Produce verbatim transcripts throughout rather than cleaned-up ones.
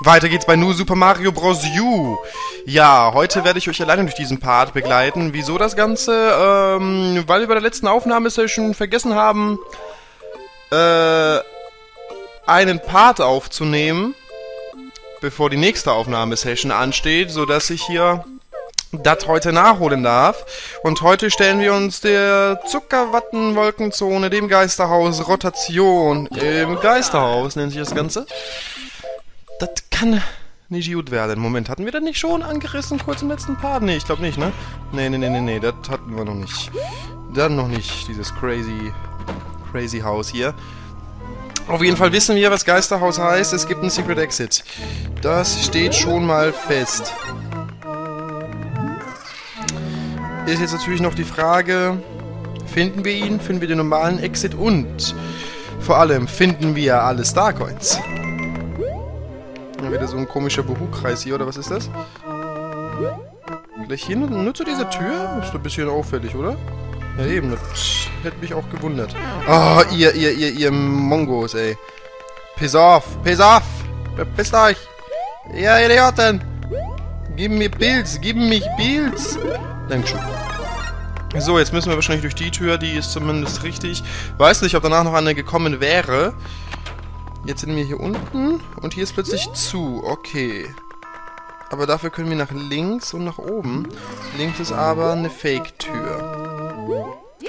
Weiter geht's bei New Super Mario Bros. U. Ja, heute werde ich euch alleine durch diesen Part begleiten. Wieso das Ganze? Ähm, weil wir bei der letzten Aufnahmesession vergessen haben, äh, einen Part aufzunehmen, bevor die nächste Aufnahmesession ansteht, sodass ich hier das heute nachholen darf. Und heute stellen wir uns der Zuckerwattenwolkenzone, dem Geisterhaus, Rotation im Geisterhaus, nennt sich das Ganze. Das kann nicht gut werden. Moment, hatten wir das nicht schon angerissen, kurz im letzten Part? Nee, ich glaube nicht, ne? Nee, nee, nee, nee, nee, das hatten wir noch nicht. Dann noch nicht, dieses crazy, crazy Haus hier. Auf jeden Fall wissen wir, was Geisterhaus heißt. Es gibt einen Secret Exit. Das steht schon mal fest. Ist jetzt natürlich noch die Frage, finden wir ihn? Finden wir den normalen Exit? Und vor allem, finden wir alle Starcoins? Wieder so ein komischer Buhu-Kreis hier, oder was ist das? Gleich hier nur, nur zu dieser Tür? Ist ein bisschen auffällig, oder? Ja eben, das hätte mich auch gewundert. Oh, ihr, ihr, ihr, ihr Mongos, ey. Piss off, piss off! Verpisst euch! Ihr Idioten! Gib mir Pilz, gib mich Pilz! Dankeschön. So, jetzt müssen wir wahrscheinlich durch die Tür, die ist zumindest richtig. Weiß nicht, ob danach noch eine gekommen wäre. Jetzt sind wir hier unten und hier ist plötzlich zu. Okay. Aber dafür können wir nach links und nach oben. Links ist aber eine Fake-Tür.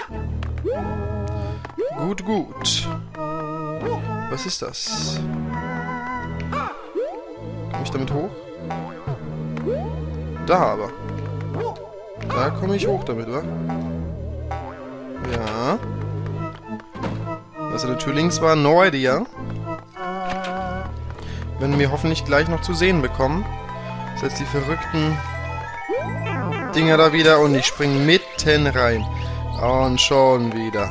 Gut, gut. Was ist das? Komme ich damit hoch? Da aber. Da komme ich hoch damit, wa? Ja. Was an der Tür links war, no idea. Werden wir hoffentlich gleich noch zu sehen bekommen. Das heißt, die verrückten Dinger da wieder und ich springe mitten rein. Und schon wieder.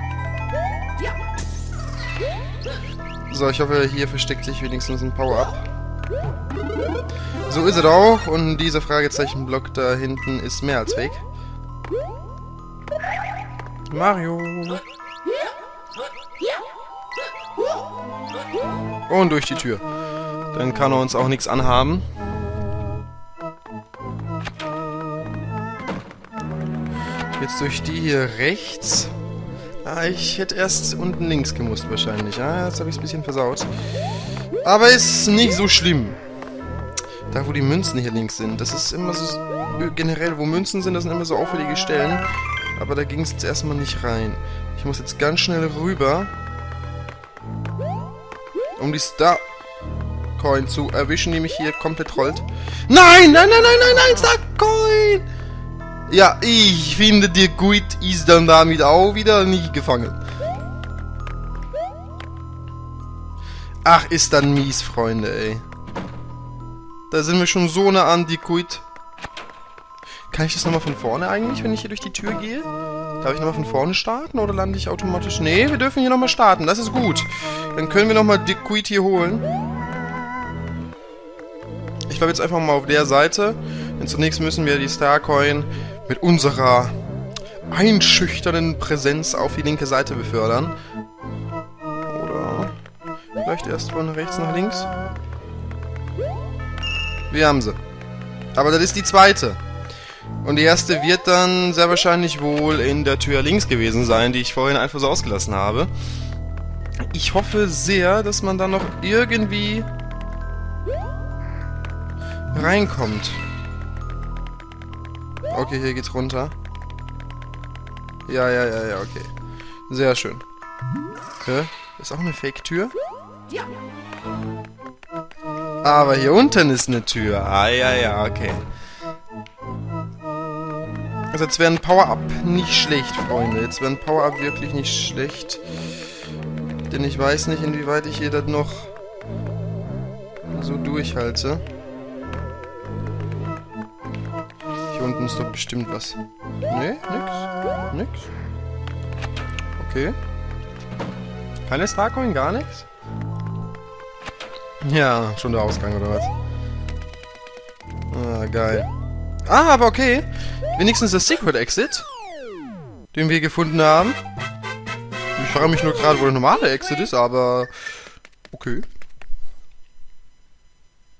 So, ich hoffe, hier versteckt sich wenigstens ein Power-Up. So ist es auch. Und dieser Fragezeichenblock da hinten ist mehr als weg. Mario. Und durch die Tür. Dann kann er uns auch nichts anhaben. Jetzt durch die hier rechts. Ah, ich hätte erst unten links gemusst wahrscheinlich. Ah, jetzt habe ich es ein bisschen versaut. Aber ist nicht so schlimm. Da, wo die Münzen hier links sind. Das ist immer so... Generell, wo Münzen sind, das sind immer so auffällige Stellen. Aber da ging es jetzt erstmal nicht rein. Ich muss jetzt ganz schnell rüber. Um die Starcoin zu erwischen, die mich hier komplett rollt. Nein, nein, nein, nein, nein, nein, Starcoin! Ja, ich finde, der Guid ist dann damit auch wieder nicht gefangen. Ach, ist dann mies, Freunde, ey. Da sind wir schon so nah an die Guid. Kann ich das nochmal von vorne eigentlich, wenn ich hier durch die Tür gehe? Darf ich nochmal von vorne starten oder lande ich automatisch? Nee, wir dürfen hier nochmal starten. Das ist gut. Dann können wir nochmal die Guid hier holen. Ich glaube jetzt einfach mal auf der Seite. Denn zunächst müssen wir die Starcoin mit unserer einschüchternden Präsenz auf die linke Seite befördern. Oder vielleicht erst von rechts nach links. Wir haben sie. Aber das ist die zweite. Und die erste wird dann sehr wahrscheinlich wohl in der Tür links gewesen sein, die ich vorhin einfach so ausgelassen habe. Ich hoffe sehr, dass man da noch irgendwie reinkommt. Okay, hier geht's runter. Ja, ja, ja, ja, okay. Sehr schön. Hä? Ist auch eine Fake-Tür? Aber hier unten ist eine Tür. Ah, ja, ja, okay. Also jetzt wäre ein Power-Up nicht schlecht, Freunde. Jetzt wäre ein Power-Up wirklich nicht schlecht. Denn ich weiß nicht, inwieweit ich hier das noch so durchhalte. Hier unten ist doch bestimmt was. Nee, nix. Nix. Okay. Keine Starcoin, gar nichts? Ja, schon der Ausgang, oder was? Ah, geil. Ah, aber okay. Wenigstens das Secret Exit, den wir gefunden haben. Ich frage mich nur gerade, wo der normale Exit ist, aber okay.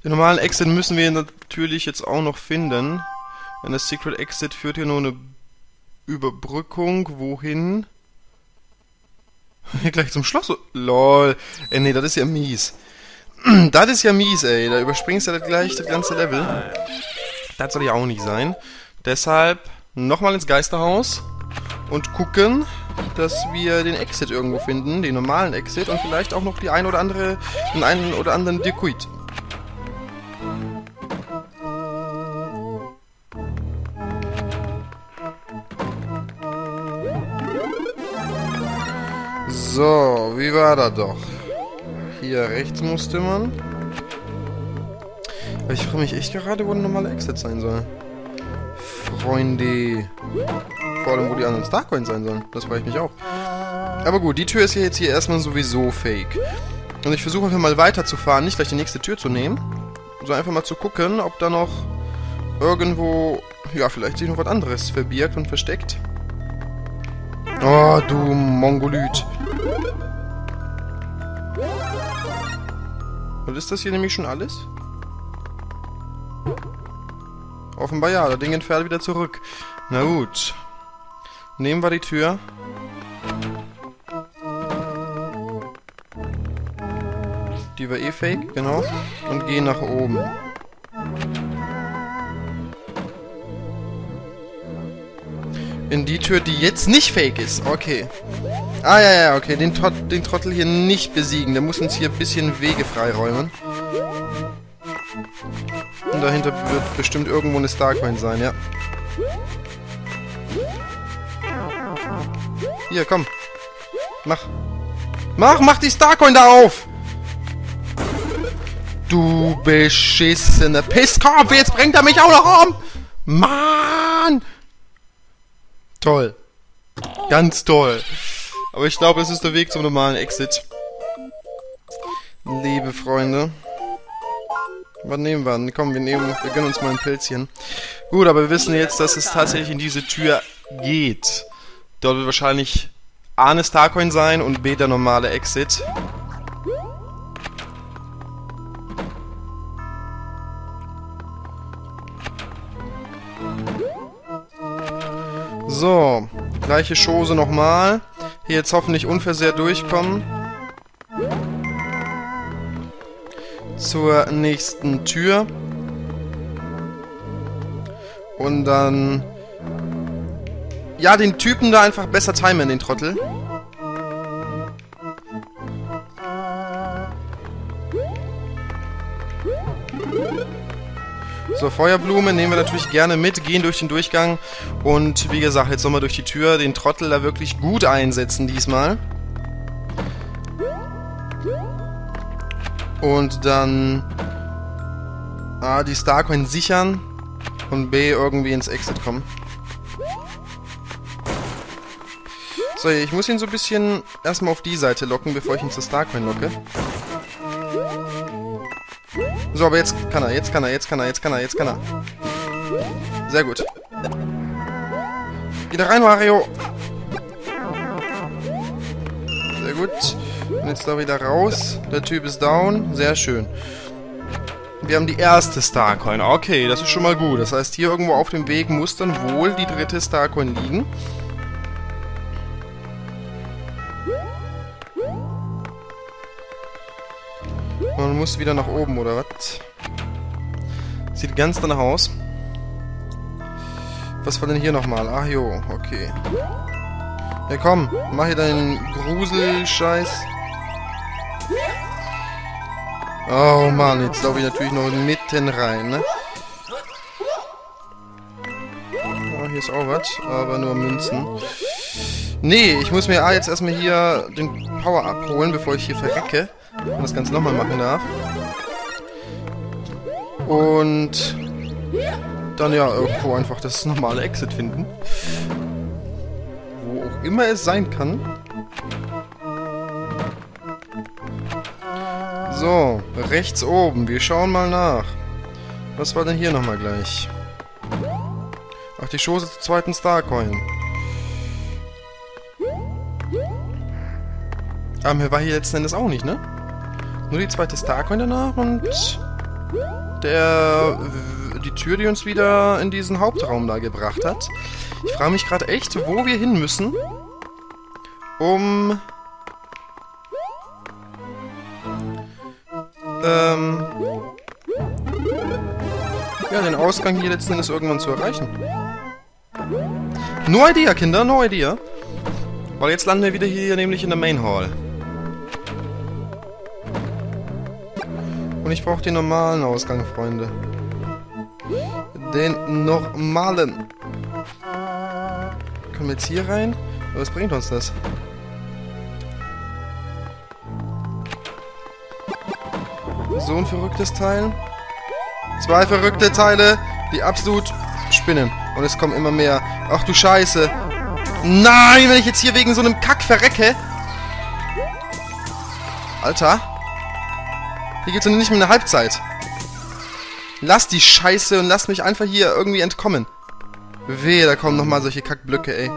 Den normalen Exit müssen wir natürlich jetzt auch noch finden. Denn das Secret Exit führt hier nur eine Überbrückung. Wohin? Hier gleich zum Schloss. Lol. Ey, nee, das ist ja mies. Das ist ja mies, ey. Da überspringst du ja gleich das ganze Level. Das soll ja auch nicht sein. Deshalb nochmal ins Geisterhaus und gucken, dass wir den Exit irgendwo finden. Den normalen Exit und vielleicht auch noch die ein oder andere, den einen oder anderen Dequit. So, wie war das doch? Hier rechts musste man. Aber ich frage mich echt gerade, wo ein normaler Exit sein soll. Freunde. Vor allem, wo die anderen Starcoins sein sollen. Das frage ich mich auch. Aber gut, die Tür ist ja jetzt hier erstmal sowieso fake. Und ich versuche einfach mal weiterzufahren, nicht gleich die nächste Tür zu nehmen. So einfach mal zu gucken, ob da noch irgendwo, ja, vielleicht sich noch was anderes verbirgt und versteckt. Oh, du Mongolit. Und ist das hier nämlich schon alles? Offenbar ja, das Ding entfernt wieder zurück. Na gut. Nehmen wir die Tür. Die war eh fake, genau. Und gehen nach oben. In die Tür, die jetzt nicht fake ist. Okay. Ah, ja, ja, okay. Den, Trott, den Trottel hier nicht besiegen. Der muss uns hier ein bisschen Wege freiräumen. Und dahinter wird bestimmt irgendwo eine Starcoin sein, ja. Hier, komm. Mach. Mach, mach die Starcoin da auf! Du beschissener Pisskopf! Jetzt bringt er mich auch noch um! Mann! Toll. Ganz toll. Aber ich glaube, es ist der Weg zum normalen Exit. Liebe Freunde. Was nehmen wir? Komm, wir nehmen, wir gönnen uns mal ein Pilzchen. Gut, aber wir wissen jetzt, dass es tatsächlich in diese Tür geht. Dort wird wahrscheinlich A eine Starcoin sein und B der normale Exit. So, gleiche Chose nochmal. Hier jetzt hoffentlich unversehrt durchkommen. Zur nächsten Tür. Und dann... Ja, den Typen da einfach besser timen, den Trottel. So, Feuerblume nehmen wir natürlich gerne mit, gehen durch den Durchgang und wie gesagt, jetzt nochmal durch die Tür den Trottel da wirklich gut einsetzen diesmal. Und dann A, die Starcoin sichern und B, irgendwie ins Exit kommen. So, ich muss ihn so ein bisschen erstmal auf die Seite locken, bevor ich ihn zur Starcoin locke. So, aber jetzt kann er, jetzt kann er, jetzt kann er, jetzt kann er, jetzt kann er. Sehr gut. Wieder rein, Mario! Sehr gut. Und jetzt da wieder raus. Der Typ ist down. Sehr schön. Wir haben die erste Starcoin. Okay, das ist schon mal gut. Das heißt, hier irgendwo auf dem Weg muss dann wohl die dritte Starcoin liegen. Man muss wieder nach oben, oder was? Sieht ganz danach aus. Was war denn hier nochmal? Ach jo, okay. Ja komm, mach hier deinen Gruselscheiß. Oh Mann, jetzt laufe ich natürlich noch mitten rein, ne? Oh, hier ist auch was, aber nur Münzen. Nee, ich muss mir A jetzt erstmal hier den Power abholen, bevor ich hier verrecke. Und das Ganze nochmal machen darf. Und dann ja irgendwo einfach das normale Exit finden. Wo auch immer es sein kann. So, rechts oben. Wir schauen mal nach. Was war denn hier nochmal gleich? Ach, die Chose zur zweiten Starcoin. Aber mir war hier letzten Endes auch nicht, ne? Nur die zweite Starcoin danach und... der die Tür, die uns wieder in diesen Hauptraum da gebracht hat. Ich frage mich gerade echt, wo wir hin müssen, um ähm ja, den Ausgang hier letzten Endes irgendwann zu erreichen. No idea, Kinder, no idea. Weil jetzt landen wir wieder hier nämlich in der Main Hall. Und ich brauche den normalen Ausgang, Freunde. Den normalen. Können wir jetzt hier rein? Was bringt uns das? So ein verrücktes Teil. Zwei verrückte Teile, die absolut spinnen. Und es kommen immer mehr. Ach du Scheiße. Nein, wenn ich jetzt hier wegen so einem Kack verrecke. Alter. Hier geht's noch nicht mehr eine Halbzeit. Lass die Scheiße und lass mich einfach hier irgendwie entkommen. Wehe, da kommen nochmal solche Kackblöcke, ey.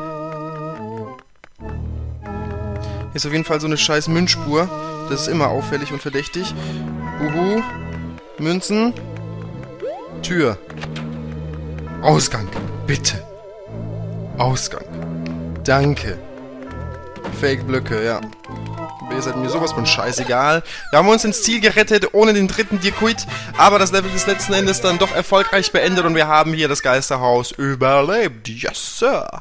Hier ist auf jeden Fall so eine scheiß Münzspur. Das ist immer auffällig und verdächtig. Uhu. Münzen. Tür. Ausgang. Bitte. Ausgang. Danke. Fake-Blöcke, ja. Ihr seid mir sowas von scheißegal. Wir haben uns ins Ziel gerettet, ohne den dritten Dirkuit. Aber das Level ist letzten Endes dann doch erfolgreich beendet und wir haben hier das Geisterhaus überlebt. Yes, Sir.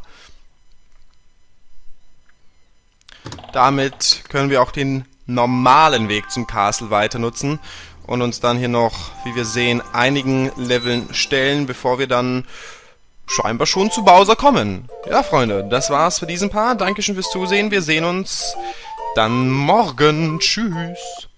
Damit können wir auch den normalen Weg zum Castle weiter nutzen und uns dann hier noch, wie wir sehen, einigen Leveln stellen, bevor wir dann scheinbar schon zu Bowser kommen. Ja, Freunde, das war's für diesen Part. Dankeschön fürs Zusehen. Wir sehen uns dann morgen. Tschüss.